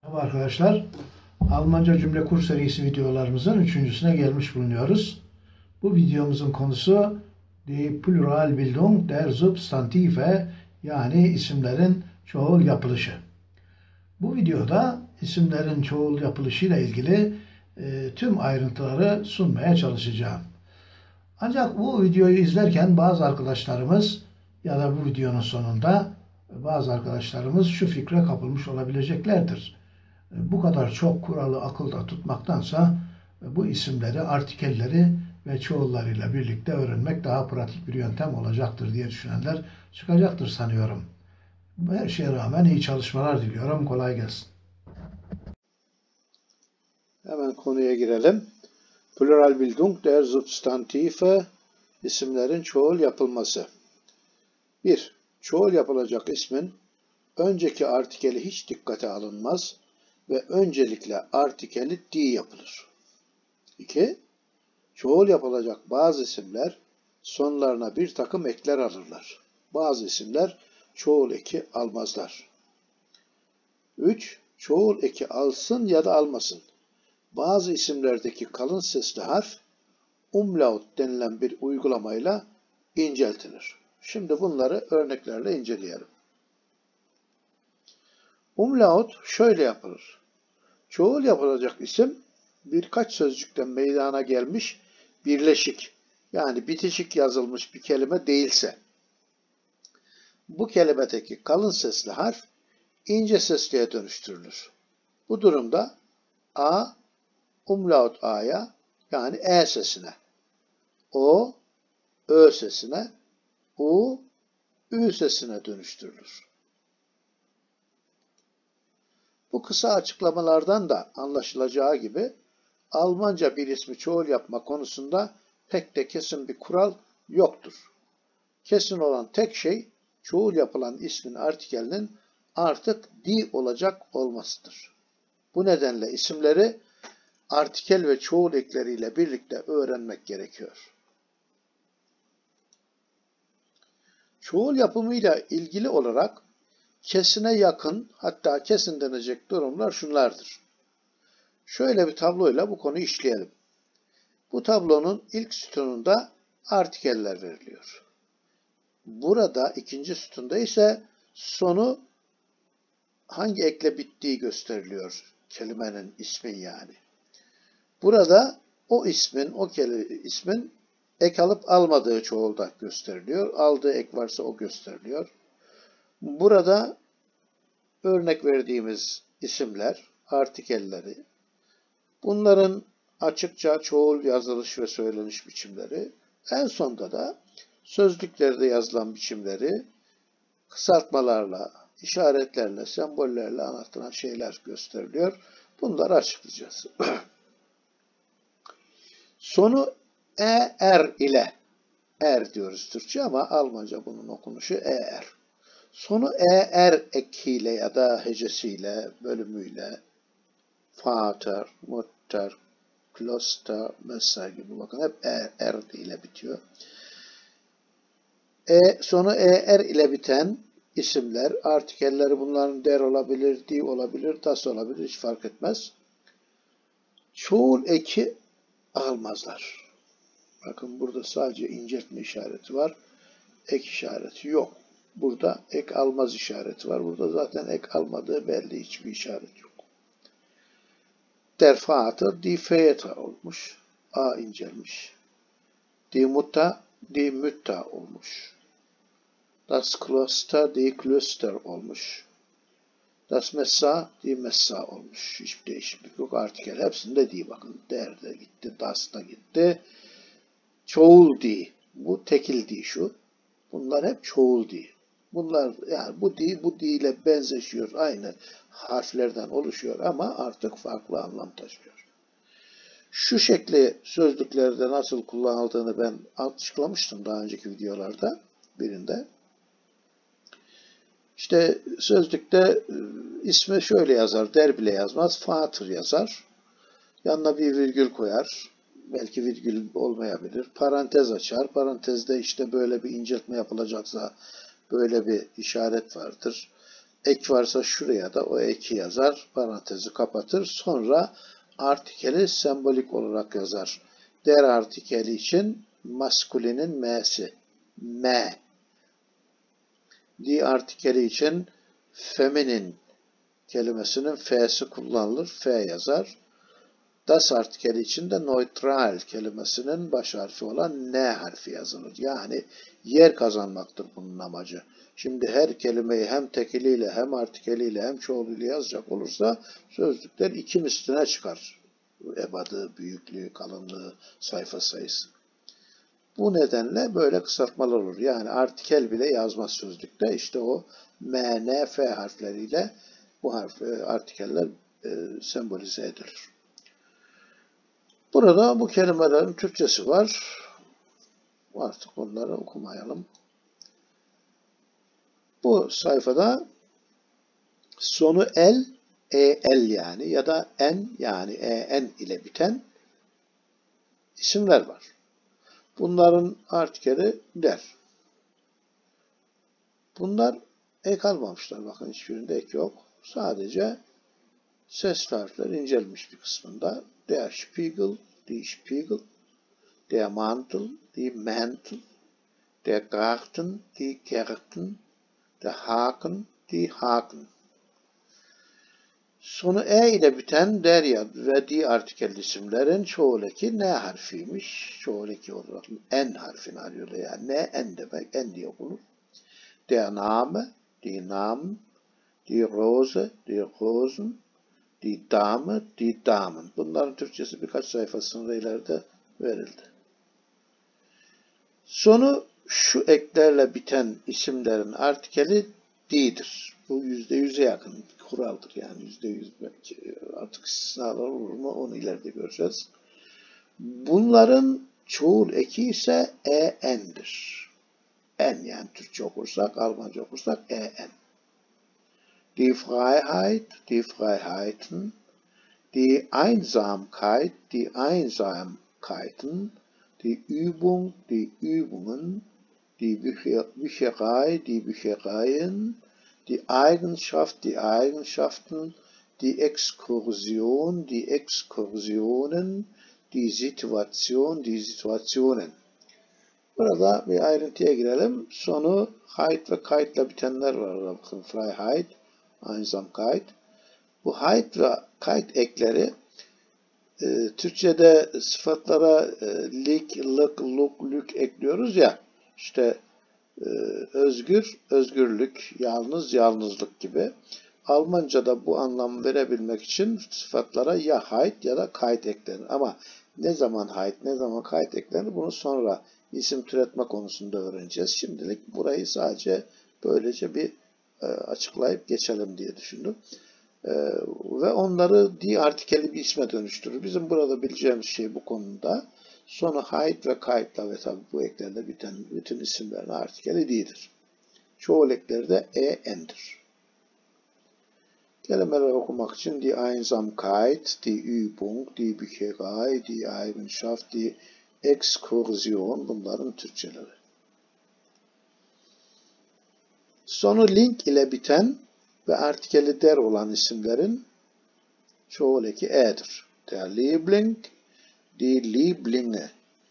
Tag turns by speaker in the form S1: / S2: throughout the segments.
S1: Merhaba arkadaşlar. Almanca cümle kur serisi videolarımızın üçüncüsüne gelmiş bulunuyoruz. Bu videomuzun konusu Die Pluralbildung der Substantive, yani isimlerin çoğul yapılışı. Bu videoda isimlerin çoğul yapılışı ile ilgili tüm ayrıntıları sunmaya çalışacağım. Ancak bu videoyu izlerken bazı arkadaşlarımız ya da bu videonun sonunda bazı arkadaşlarımız şu fikre kapılmış olabileceklerdir. Bu kadar çok kuralı akılda tutmaktansa bu isimleri, artikelleri ve çoğullarıyla birlikte öğrenmek daha pratik bir yöntem olacaktır diye düşünenler çıkacaktır sanıyorum. Her şeye rağmen iyi çalışmalar diliyorum. Kolay gelsin.
S2: Hemen konuya girelim. Pluralbildung der Substantive, isimlerin çoğul yapılması. 1. Çoğul yapılacak ismin önceki artikeli hiç dikkate alınmaz ve öncelikle artikeli die yapılır. 2. Çoğul yapılacak bazı isimler sonlarına bir takım ekler alırlar. Bazı isimler çoğul eki almazlar. 3. Çoğul eki alsın ya da almasın. Bazı isimlerdeki kalın sesli harf umlaut denilen bir uygulamayla inceltilir. Şimdi bunları örneklerle inceleyelim. Umlaut şöyle yapılır. Çoğul yapılacak isim birkaç sözcükten meydana gelmiş birleşik, yani bitişik yazılmış bir kelime değilse, bu kelimedeki kalın sesli harf ince sesliye dönüştürülür. Bu durumda A, umlaut A'ya, yani E sesine, O, Ö sesine, U, Ü sesine dönüştürülür. Bu kısa açıklamalardan da anlaşılacağı gibi Almanca bir ismi çoğul yapma konusunda pek de kesin bir kural yoktur. Kesin olan tek şey çoğul yapılan ismin artikelinin artık die olacak olmasıdır. Bu nedenle isimleri artikel ve çoğul ekleriyle birlikte öğrenmek gerekiyor. Çoğul yapımıyla ilgili olarak kesine yakın, hatta kesin denecek durumlar şunlardır. Şöyle bir tabloyla bu konuyu işleyelim. Bu tablonun ilk sütununda artikeller veriliyor. Burada ikinci sütunda ise sonu hangi ekle bittiği gösteriliyor, kelimenin, ismin yani. Burada o ismin ek alıp almadığı çoğulda gösteriliyor. Aldığı ek varsa o gösteriliyor. Burada örnek verdiğimiz isimler, artikelleri, bunların açıkça çoğul yazılış ve söyleniş biçimleri, en sonda da sözlüklerde yazılan biçimleri kısaltmalarla, işaretlerle, sembollerle anlatılan şeyler gösteriliyor. Bunları açıklayacağız. Sonu er ile, er diyoruz Türkçe ama Almanca bunun okunuşu er. Sonu er ekiyle ya da hecesiyle, bölümüyle, Vater, Mutter, Kloster, Messer gibi, bakın hep er ile bitiyor. Sonu er ile biten isimler, artikelleri bunların der olabilir, die olabilir, das olabilir, hiç fark etmez. Çoğul eki almazlar. Bakın burada sadece inceltme işareti var. Ek işareti yok. Burada ek almaz işareti var. Burada zaten ek almadığı belli, hiçbir işaret yok. Der Vater, die Väter olmuş. A incelmiş. Die Mutter, die Mütter olmuş. Das Kloster, die Klöster olmuş. Das Messer, die Messer olmuş. Hiçbir değişiklik yok. Artikel hepsinde die, bakın. Der de gitti, das da gitti. Çoğul die. Bu tekil die şu. Bunlar hep çoğul die. Bunlar, yani bu die ile benzeşiyor. Aynı harflerden oluşuyor ama artık farklı anlam taşıyor. Şu şekli sözlüklerde nasıl kullanıldığını ben açıklamıştım daha önceki videolarda birinde. İşte sözlükte ismi şöyle yazar, der bile yazmaz, Vater yazar. Yanına bir virgül koyar. Belki virgül olmayabilir. Parantez açar. Parantezde işte böyle bir inceltme yapılacaksa böyle bir işaret vardır. ek varsa şuraya da o eki yazar, parantezi kapatır. Sonra artikeli sembolik olarak yazar. Der artikeli için maskulinin m'si, m. Die artikeli için feminin kelimesinin f'si kullanılır, f yazar. Das artikeli için de neutral kelimesinin baş harfi olan n harfi yazılır. Yani yer kazanmaktır bunun amacı. Şimdi her kelimeyi hem tekiliyle hem artikeliyle hem çoğuluyla yazacak olursa sözlükler 2 misline çıkar. Ebadı, büyüklüğü, kalınlığı, sayfa sayısı. Bu nedenle böyle kısaltmalar olur. Yani artikel bile yazmaz sözlükte. İşte o M, N, F harfleriyle bu artikeller sembolize edilir. Burada bu kelimelerin Türkçesi var. Artık onları okumayalım. Bu sayfada sonu el, el yani ya da en yani en ile biten isimler var. Bunların artikeli der. Bunlar ek almamışlar. Bakın hiçbirinde ek yok. Sadece ses harfler incelmiş bir kısmında. Der Spiegel, die Spiegel, der Mantel, die Mantel, der Garten, die Gärten, der Haken, die Haken. Sonu e ile biten der ve die artikel isimlerin çoğul eki n harfiymiş. Çoğul eki olarak n harfini arıyorlar. Yani n demek, n diye okunur. Der Name, die Namen, die Rose, die Rosen, die Dame, die Damen. Bunların Türkçesi birkaç sayfasında ileride verildi. Sonu şu eklerle biten isimlerin artikeli di'dir. Bu %100'e yakın bir kuraldır. Yani %100 belki artık istisnalar olur mu onu ileride göreceğiz. Bunların çoğul eki ise en'dir. En yani Türkçe okursak, Almanca okursak en. Die Freiheit, die Freiheiten, die Einsamkeit, die Einsamkeiten, die Übung, die Übungen, die Bücherei, die Büchereien, die Eigenschaft, die Eigenschaften, die Exkursion, die Exkursionen, die Situation, die Situationen. Burada bir ayrıntıya girelim. Sonu heit ve kite ile bitenler var. Bakın Freiheit, Einsamkeit. Bu heit ve kite ekleri Türkçe'de sıfatlara lik, lık, luk, lük ekliyoruz ya. İşte özgür, özgürlük, yalnız, yalnızlık gibi. Almanca'da bu anlamı verebilmek için sıfatlara ya heit ya da kite eklenir. Ama ne zaman heit, ne zaman kite eklenir bunu sonra isim türetme konusunda öğreneceğiz. Şimdilik burayı sadece böylece bir açıklayıp geçelim diye düşündüm. Ve onları die artikeli bir isme dönüştürür. Bizim burada bileceğimiz şey bu konuda sonu heit ve kite'la ve tabi bu eklerle biten bütün isimlerin artikeli die'dir. Çoğul ekleri de en'dir. Kelimeler okumak için die Einsamkeit, die Übung, die Bücherei, die Eigenschaft, die Exkursion bunların Türkçeleri. Sonu link ile biten ve artikeli der olan isimlerin çoğul eki e'dir. Der Liebling, die Lieblinge.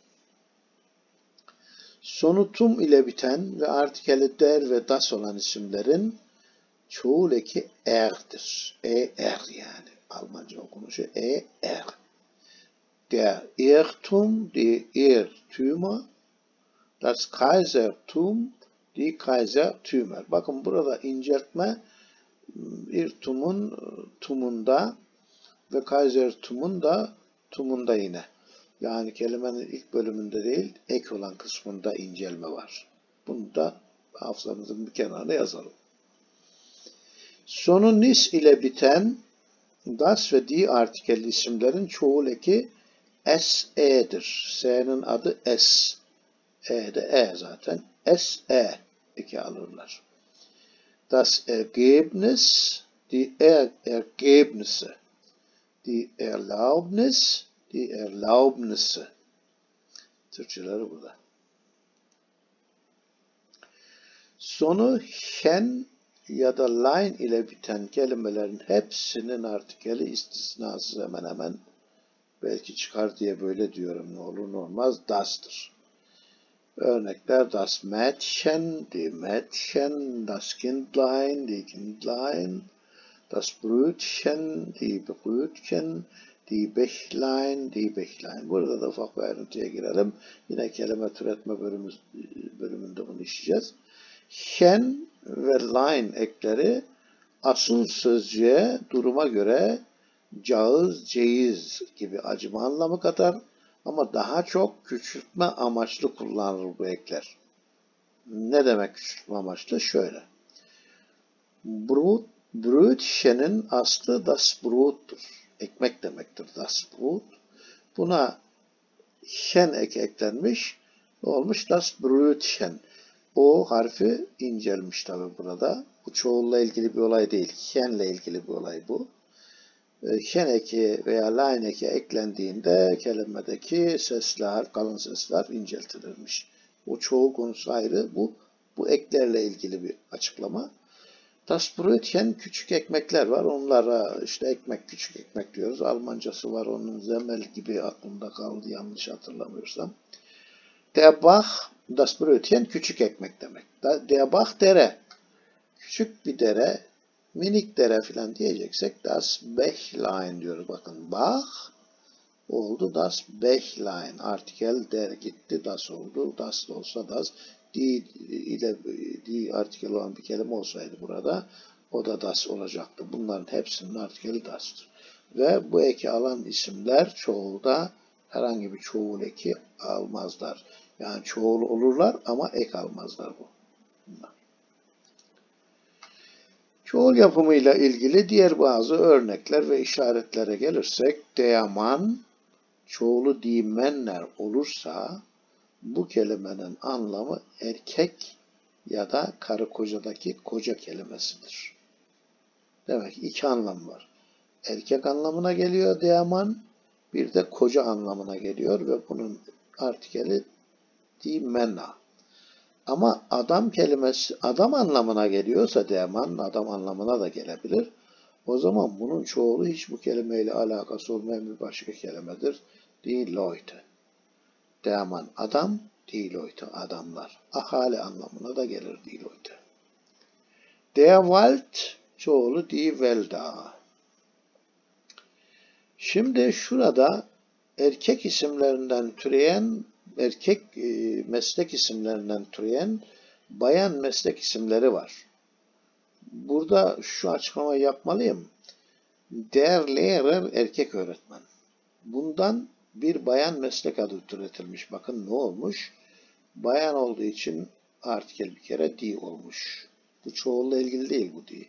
S2: Sonu tum ile biten ve artikeli der ve das olan isimlerin çoğul eki er'dir. Er yani. Almanca okunuşu er. Der Irrtum, die Irrtümer, das Kaisertum, die Kaisertümer. Bakın burada inceltme Irrtum'un tumunda ve Kaisertum'un da tumunda yine. Yani kelimenin ilk bölümünde değil, ek olan kısmında incelme var. Bunu da hafızamızın bir kenarına yazalım. Sonu nis ile biten das ve die artikelli isimlerin çoğul eki SE'dir. S'nin adı S. E de E zaten. SE eki alırlar. Das Ergebnis, die Ergebnisse, die Erlaubnis, die Erlaubnisse. Türkçeleri burada. Sonu hen ya da line ile biten kelimelerin hepsinin artikeli istisnasız hemen hemen, belki çıkar diye böyle diyorum, ne olur ne olmaz, das'tır. Örnekler: das Mädchen, die Mädchen, das Kindlein, die Kindlein, das Brötchen, die Brötchen, die Bächlein, die Bächlein. Burada da ufak bir ayrıntıya girelim. Yine kelime türetme bölümünde bunu işleyeceğiz. Hen ve line ekleri asıl sözcüğe duruma göre cağız, ceyiz gibi acıma anlamı katar ama daha çok küçültme amaçlı kullanılır bu ekler. Ne demek küçültme amaçlı? Şöyle. Brötchen'in aslı das Brot'tur. Ekmek demektir das Brot. Buna hen eki eklenmiş, olmuş das Brötchen. O harfi incelmiş tabi burada. Bu çoğulla ilgili bir olay değil. Hen'le ilgili bir olay bu. Hen eki veya line eki eklendiğinde kelimedeki sesler, kalın sesler inceltilirmiş. O çoğul konusu ayrı. Bu eklerle ilgili bir açıklama. Das Brötchen, küçük ekmekler var. Onlara işte ekmek, küçük ekmek diyoruz. Almancası var. Onun Semmel gibi aklımda kaldı yanlış hatırlamıyorsam. Der Bach, das Brötchen küçük ekmek demek. Der Bach dere. Küçük bir dere, minik dere filan diyeceksek das Bächlein diyoruz. Bakın Bach oldu, das Bächlein. Artikel der gitti, das oldu. Das da olsa das. Die artikel olan bir kelime olsaydı burada, o da das olacaktı. Bunların hepsinin artikeli das'tır. Ve bu eki alan isimler çoğulda herhangi bir çoğul eki almazlar. Yani çoğul olurlar ama ek almazlar bunlar. Çoğul yapımıyla ilgili diğer bazı örnekler ve işaretlere gelirsek, der Mann çoğulu die Männer olursa bu kelimenin anlamı erkek ya da karı kocadaki koca kelimesidir. Demek iki anlam var. Erkek anlamına geliyor der Mann, bir de koca anlamına geliyor ve bunun artikeli die Männer. Ama adam kelimesi adam anlamına geliyorsa der Mann, adam anlamına da gelebilir. O zaman bunun çoğulu hiç bu kelimeyle alakası olmayan bir başka kelimedir. Die Leute. Der Mann adam, die Leute adamlar. Ahali anlamına da gelir die Leute. Der Wald çoğulu die Wälder. Şimdi şurada erkek isimlerinden türeyen, erkek meslek isimlerinden türeyen bayan meslek isimleri var. Burada şu açıklamayı yapmalıyım. Der Lehrer erkek öğretmen. Bundan bir bayan meslek adı türetilmiş. Bakın ne olmuş? Bayan olduğu için artikel bir kere die olmuş. Bu çoğulla ilgili değil bu die.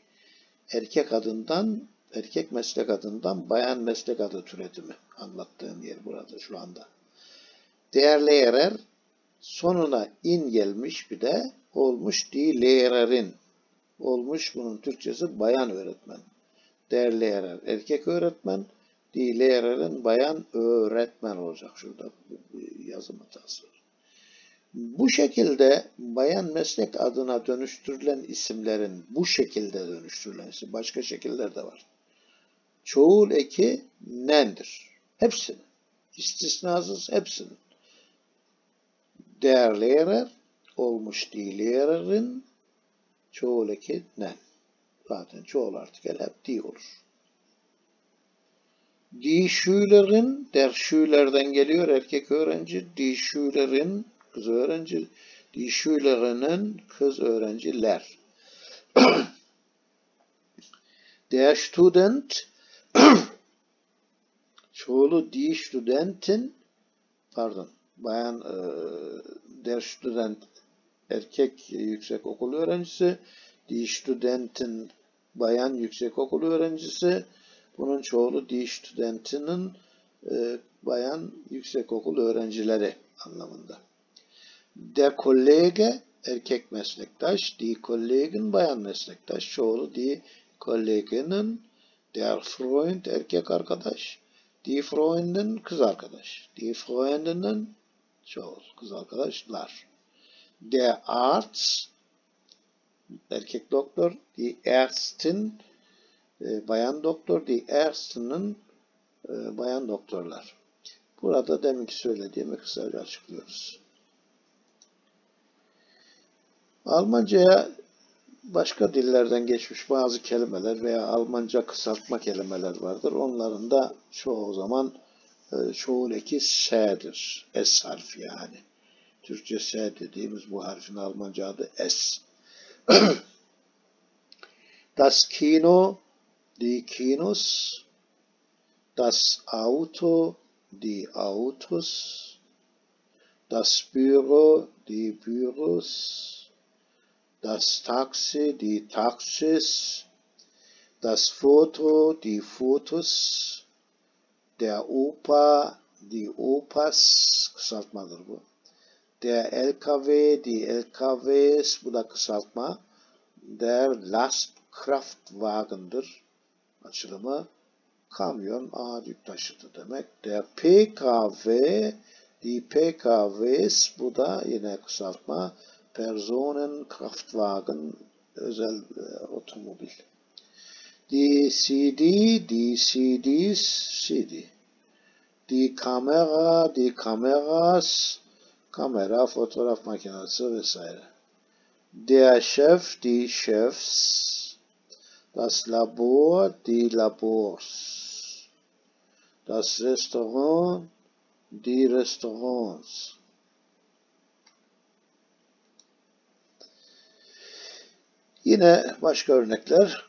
S2: Erkek meslek adından bayan meslek adı türetimi anlattığım yer burada şu anda. Der Lehrer sonuna in gelmiş, bir de olmuş die Lehrerin. Olmuş bunun Türkçesi bayan öğretmen. Der Lehrer erkek öğretmen, die Lehrerin bayan öğretmen olacak. Şurada yazım hatası var. Bu şekilde bayan meslek adına dönüştürülen isimlerin başka şekiller de var. Çoğul eki nendir. Hepsinin. İstisnasız hepsinin. Der Lehrer olmuş die Lehrerin, çoğul eki nen. Zaten çoğul artikel hep die olur. Die Schülerin, der Schüler'den geliyor erkek öğrenci. Die Schülerin kız öğrenci. Die Schülerinnen kız öğrenciler. Der Student çoğulu die Studentin, bayan der Student erkek yüksekokul öğrencisi, die Studentin bayan yüksekokul öğrencisi, bunun çoğulu die Studentinnen bayan yüksekokul öğrencileri anlamında. Der Kollege erkek meslektaş, die Kollegen bayan meslektaş, çoğulu die Kolleginnen, der Freund erkek arkadaş, die Freundin kız arkadaş, die Freundinnen çoğul kız arkadaşlar. Der Arzt erkek doktor, die Ärztin bayan doktor, die Ärztinnen bayan doktorlar. Burada deminki söylediğimi kısaca açıklıyoruz. Almanca'ya başka dillerden geçmiş bazı kelimeler veya Almanca kısaltma kelimeler vardır. Onların da çoğu zaman çoğul eki S'dir. S harfi yani. Türkçe S dediğimiz bu harfin Almanca adı S. Das Kino, die Kinos, das Auto, die Autos, das Büro, die Büros, das Taxi, die Taxis, das Foto, die Fotos, der Opa, die Opas, kısaltmadır bu. Der LKW, die LKWs, bu da kısaltma. Der Lastkraftwagen'dır. Açılımı kamyon, ağır yük taşıtı demek. Der PKW, die PKWs, bu da yine kısaltma. Personenkraftwagen, özel otomobil. Die CD, die CDs, CD. Die Kamera, die Kameras, kamera, fotoğraf makinesi vesaire. Der Chef, die Chefs. Das Labor, die Labors. Das Restaurant, die Restaurants. Yine başka örnekler.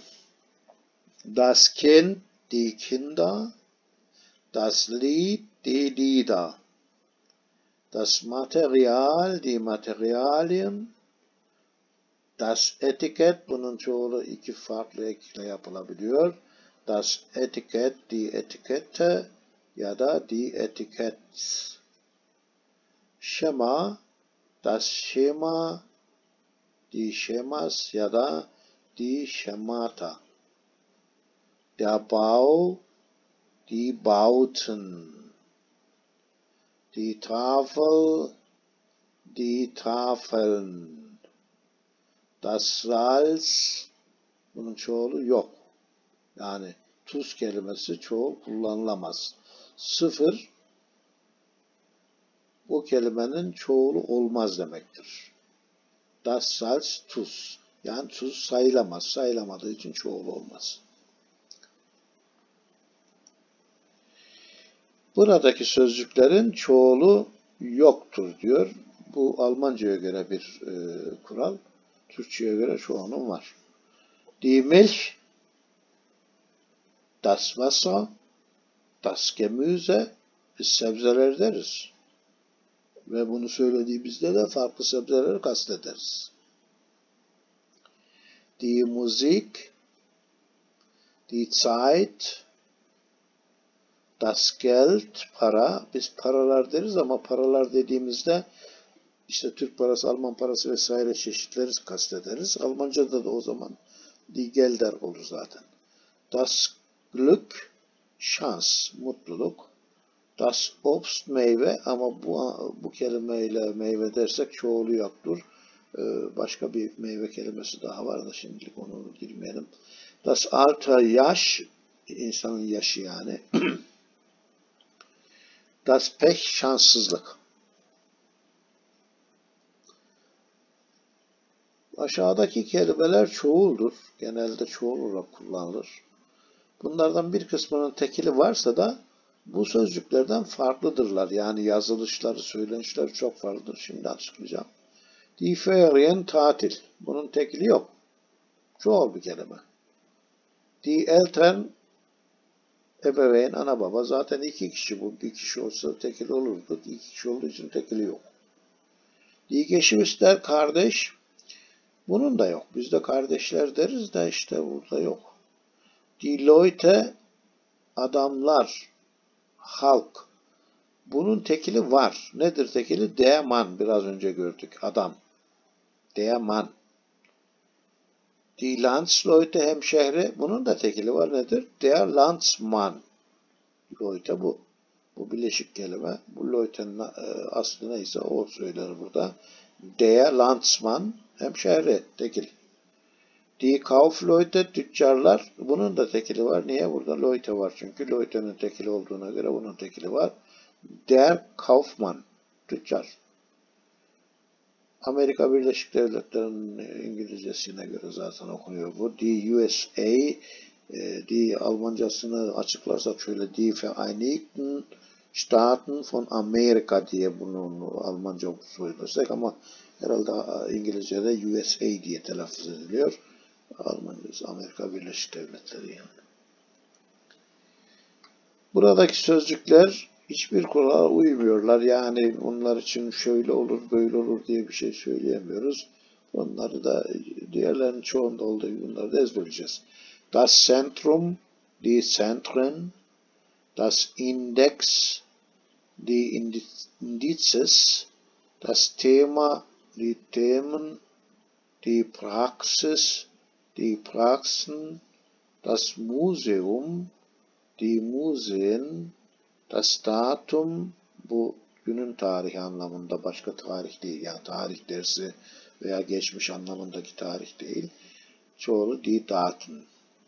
S2: Das Kind, die Kinder. Das Lied, die Lieder. Das Material, die Materialien. Das Etiket, bunun çoğulu iki farklı ekle yapılabiliyor. Das Etiket, die Etikette ya da die Etikets. Schema, das Schema, die Schemas ya da die Schemata. Der Bau, die Bauten. Die Tafel, die Tafeln. Das Salz, bunun çoğulu yok. Yani tuz kelimesi çoğul kullanılamaz. 0, bu kelimenin çoğulu olmaz demektir. Das Salz, tuz. Yani tuz sayılamaz. Sayılamadığı için çoğulu olmaz. Buradaki sözcüklerin çoğulu yoktur diyor. Bu Almanca'ya göre bir kural. Türkçe'ye göre çoğunun var. Die Milch, das Wasser, das Gemüse, biz sebzeler deriz. Ve bunu söylediğimizde de farklı sebzeleri kastederiz. Die Musik, die Zeit, das Geld, para, biz paralar deriz ama paralar dediğimizde işte Türk parası, Alman parası vesaire çeşitleri kastederiz. Almanca'da da o zaman die Gelder olur zaten. Das Glück, şans, mutluluk. Das Obst, meyve ama bu kelimeyle meyve dersek çoğulu yoktur. Başka bir meyve kelimesi daha var da şimdilik onu girmeyelim. Das Alter, yaş, insanın yaşı yani. Das Pech, şanssızlık. Aşağıdaki kelimeler çoğuldur. Genelde çoğul olarak kullanılır. Bunlardan bir kısmının tekili varsa da bu sözcüklerden farklıdırlar. Yani yazılışları, söylenişleri çok farklıdır. Şimdi açıklayacağım. Die Ferien, tatil. Bunun tekili yok. Çoğul bir kelime. Die Eltern, ebeveyn, ana baba. Zaten iki kişi bu. Bir kişi olsa tekili olurdu. İki kişi olduğu için tekili yok. Die Geschwister, kardeş. Bunun da yok. Biz de kardeşler deriz de işte burada yok. Die Leute, adamlar, halk. Bunun tekili var. Nedir tekili? Der Mann. Biraz önce gördük. Adam. Der Mann. Die Landsleute, hemşehri. Bunun da tekili var. Nedir? Der Landsmann. Leute bu. Bu bileşik kelime. Bu Leute'nin aslı neyse o söyler burada. Der Landsmann, hemşehri, tekil. Die Kaufleute, tüccarlar, bunun da tekili var. Niye? Burada Leute var çünkü. Leute'nin tekili olduğuna göre bunun tekili var. Der Kaufmann, tüccar. Amerika Birleşik Devletleri'nin İngilizcesine göre zaten okunuyor bu. Die USA, die Almancasını açıklarsak şöyle, die Vereinigten Staaten von Amerika diye bunu Almanca söylesek ama herhalde İngilizce'de USA diye telaffuz ediliyor. Almancası Amerika Birleşik Devletleri yani. Buradaki sözcükler hiçbir kurala uymuyorlar. Yani onlar için şöyle olur, böyle olur diye bir şey söyleyemiyoruz. Onları da diğerlerinin çoğunda olduğu gibi bunları da ezberleyeceğiz. Das Zentrum, die Zentren, das Index, die Indizes, das Thema, die Themen, die Praxis, die Praxen, das Museum, die Museen, das Datum, bu günün tarihi anlamında, başka tarih değil. Yani tarih dersi veya geçmiş anlamındaki tarih değil. Çoğulu die Daten.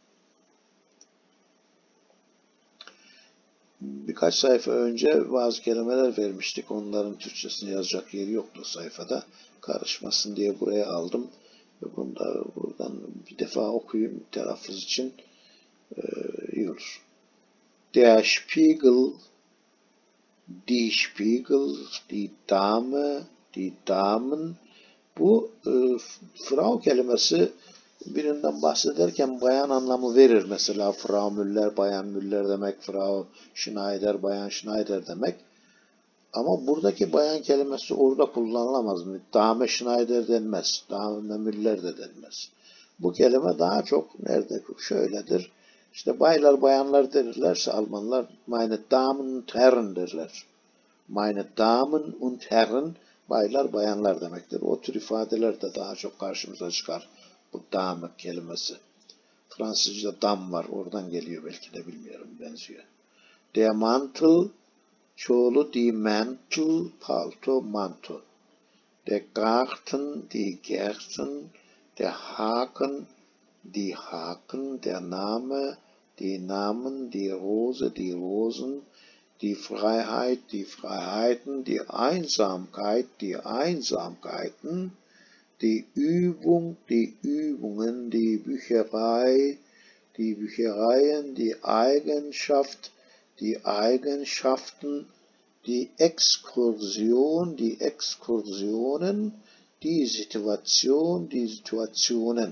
S2: Birkaç sayfa önce bazı kelimeler vermiştik. Onların Türkçesini yazacak yeri yoktu sayfada. Karışmasın diye buraya aldım. Bunu da buradan bir defa okuyayım telaffuz için. İyi olur. Der Spiegel, die Spiegel, die Dame, die Damen. Bu Frau kelimesi birinden bahsederken bayan anlamı verir. Mesela Frau Müller, Bayan Müller demek, Frau Schneider, Bayan Schneider demek. Ama buradaki bayan kelimesi orada kullanılamaz. Dame Schneider denmez. Dame Müller de denmez. Bu kelime daha çok nerede şöyledir. İşte baylar bayanlar derlerse Almanlar meine Damen und Herren derler. Meine Damen und Herren baylar bayanlar demektir. O tür ifadeler de daha çok karşımıza çıkar. Bu dame kelimesi. Fransızca'da dam var. Oradan geliyor belki de bilmiyorum. Benziyor. Der Mantel, çoğulu die Mantel, palto, manto. Der Garten, die Gärten, der Haken, die Haken, der Name, die Namen, die Rose, die Rosen, die Freiheit, die Freiheiten, die Einsamkeit, die Einsamkeiten, die Übung, die Übungen, die Bücherei, die Büchereien, die Eigenschaft, die Eigenschaften, die Exkursion, die Exkursionen, die Situation, die Situationen.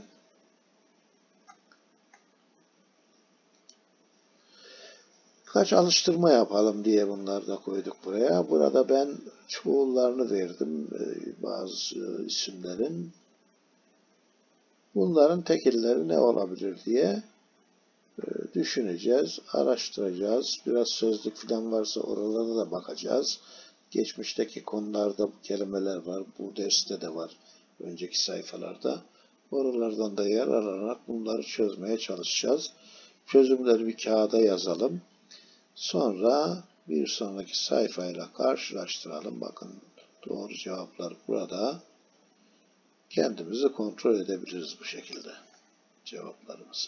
S2: Birkaç alıştırma yapalım diye bunları da koyduk buraya. Burada ben çoğullarını verdim bazı isimlerin. Bunların tekilleri ne olabilir diye düşüneceğiz, araştıracağız. Biraz sözlük falan varsa oralara da bakacağız. Geçmişteki konularda bu kelimeler var. Bu derste de var. Önceki sayfalarda. Oralardan da yer alarak bunları çözmeye çalışacağız. Çözümleri bir kağıda yazalım. Sonra bir sonraki sayfayla karşılaştıralım. Bakın doğru cevaplar burada. Kendimizi kontrol edebiliriz bu şekilde cevaplarımızı.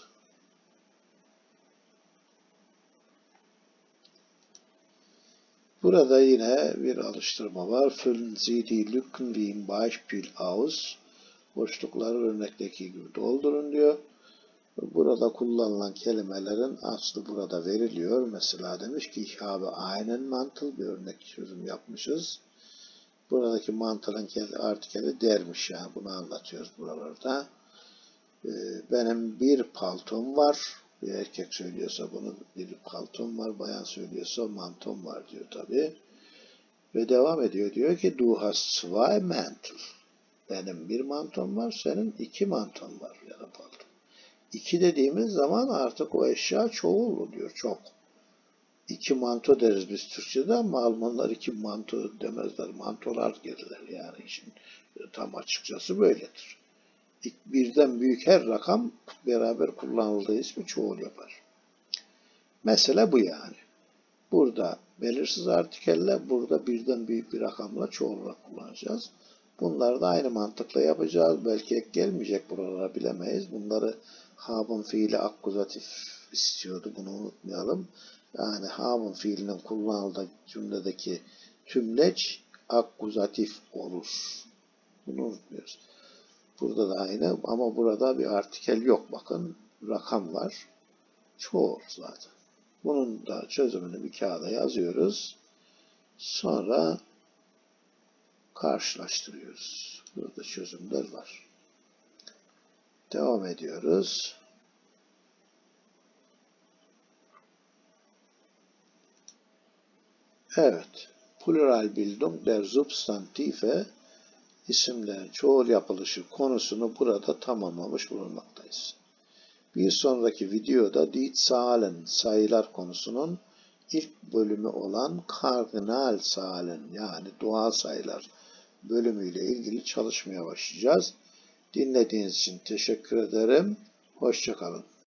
S2: Burada yine bir alıştırma var. Füllen Sie die Lücken wie im Beispiel aus. Boşlukları örnekteki gibi doldurun diyor. Burada kullanılan kelimelerin aslı burada veriliyor. Mesela demiş ki ich habe einen Mantel, bir örnek çözüm yapmışız. Buradaki mantelın artikeli dermiş yani bunu anlatıyoruz buralarda. Benim bir paltom var. Bir erkek söylüyorsa bunu bir paltom var. Bayan söylüyorsa mantom var diyor tabi. Ve devam ediyor. Diyor ki du hast zwei Mantel. Benim bir mantom var. Senin iki manton var ya da paltom. İki dediğimiz zaman artık o eşya çoğul oluyor. Çok. İki manto deriz biz Türkçe'de ama Almanlar iki manto demezler. Mantolar gelirler yani işin tam açıkçası böyledir. Birden büyük her rakam beraber kullanıldığı ismi çoğul yapar. Mesele bu yani. Burada belirsiz artikelle, burada birden büyük bir rakamla çoğul olarak kullanacağız. Bunları da aynı mantıkla yapacağız. Belki ek gelmeyecek buralara, bilemeyiz. Bunları haben fiili akkuzatif istiyordu. Bunu unutmayalım. Yani haben fiilinin kullanıldığı cümledeki tümleç akkuzatif olur. Bunu unutmuyoruz. Burada da aynı ama burada bir artikel yok. Bakın rakam var. Çoğul zaten. Bunun da çözümünü bir kağıda yazıyoruz. Sonra karşılaştırıyoruz. Burada çözümler var. Devam ediyoruz. Evet. Pluralbildung der Substantive, isimlerin çoğul yapılışı konusunu burada tamamlamış bulunmaktayız. Bir sonraki videoda die Zahlen, sayılar konusunun ilk bölümü olan kardinal Zahlen, yani doğal sayılar bölümüyle ilgili çalışmaya başlayacağız. Dinlediğiniz için teşekkür ederim. Hoşça kalın.